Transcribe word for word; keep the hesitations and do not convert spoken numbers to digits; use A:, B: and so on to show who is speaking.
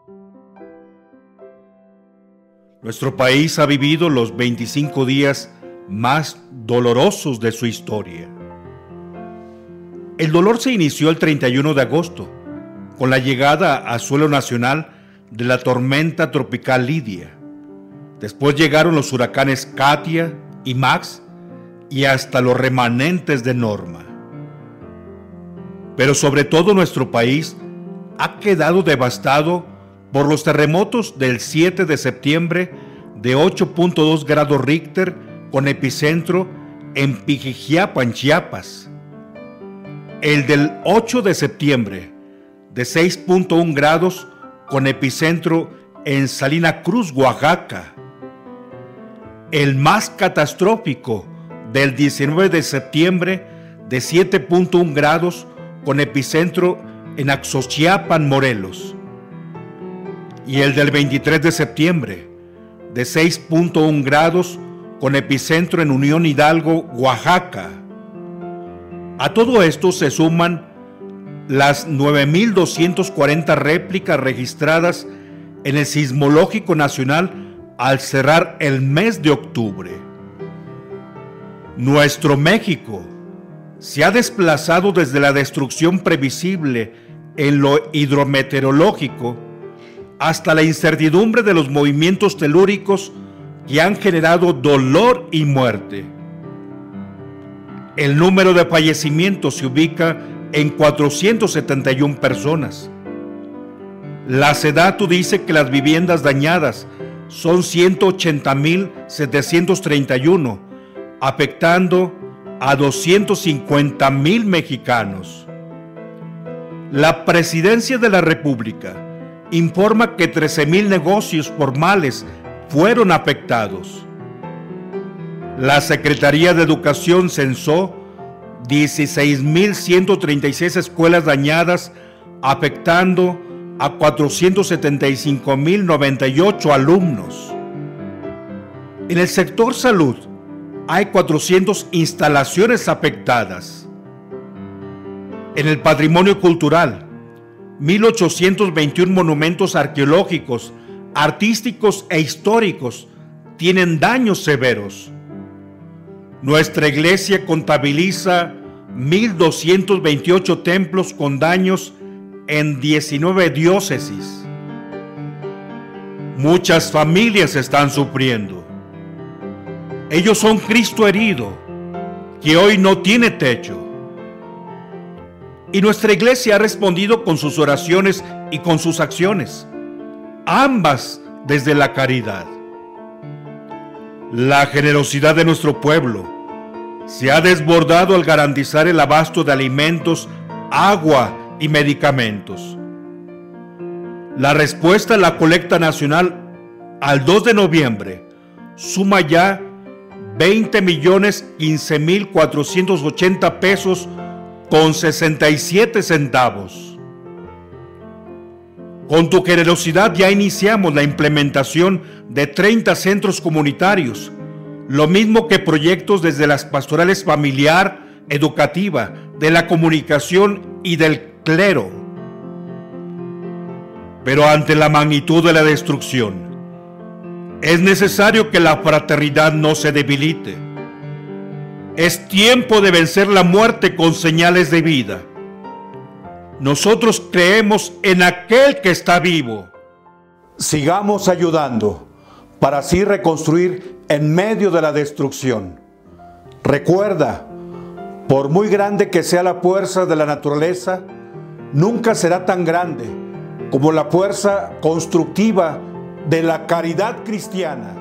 A: Nuestro país ha vivido los veinticinco días más dolorosos de su historia. El dolor se inició el treinta y uno de agosto, con la llegada a suelo nacional de la tormenta tropical Lidia. Después llegaron los huracanes Katia y Max y hasta los remanentes de Norma. Pero sobre todo nuestro país ha quedado devastado por los terremotos del siete de septiembre de ocho punto dos grados Richter con epicentro en Pijijiapan, Chiapas. El del ocho de septiembre de seis punto uno grados con epicentro en Salina Cruz, Oaxaca. El más catastrófico del diecinueve de septiembre de siete punto uno grados con epicentro en Axochiapan, Morelos. Y el del veintitrés de septiembre de seis punto uno grados con epicentro en Unión Hidalgo, Oaxaca. A todo esto se suman las nueve mil doscientas cuarenta réplicas registradas en el Sismológico Nacional al cerrar el mes de octubre. Nuestro México se ha desplazado desde la destrucción previsible en lo hidrometeorológico hasta la incertidumbre de los movimientos telúricos que han generado dolor y muerte. El número de fallecimientos se ubica en cuatrocientas setenta y una personas. La SEDATU dice que las viviendas dañadas son ciento ochenta mil setecientos treinta y uno, afectando a doscientos cincuenta mil mexicanos. La Presidencia de la República informa que trece mil negocios formales fueron afectados. La Secretaría de Educación censó dieciséis mil ciento treinta y seis escuelas dañadas, afectando a cuatrocientos setenta y cinco mil noventa y ocho alumnos. En el sector salud hay cuatrocientas instalaciones afectadas. En el patrimonio cultural, mil ochocientos veintiuno monumentos arqueológicos, artísticos e históricos tienen daños severos. Nuestra iglesia contabiliza mil doscientos veintiocho templos con daños en diecinueve diócesis. Muchas familias están sufriendo. Ellos son Cristo herido, que hoy no tiene techo. Y nuestra iglesia ha respondido con sus oraciones y con sus acciones, ambas desde la caridad. La generosidad de nuestro pueblo se ha desbordado al garantizar el abasto de alimentos, agua y medicamentos. La respuesta a la colecta nacional al dos de noviembre suma ya veinte millones quince mil cuatrocientos ochenta pesos con sesenta y siete centavos. Con tu generosidad ya iniciamos la implementación de treinta centros comunitarios, lo mismo que proyectos desde las pastorales familiar, educativa, de la comunicación y del clero. Pero ante la magnitud de la destrucción, es necesario que la fraternidad no se debilite. Es tiempo de vencer la muerte con señales de vida. Nosotros creemos en aquel que está vivo.
B: Sigamos ayudando para así reconstruir en medio de la destrucción. Recuerda, por muy grande que sea la fuerza de la naturaleza, nunca será tan grande como la fuerza constructiva de la caridad cristiana.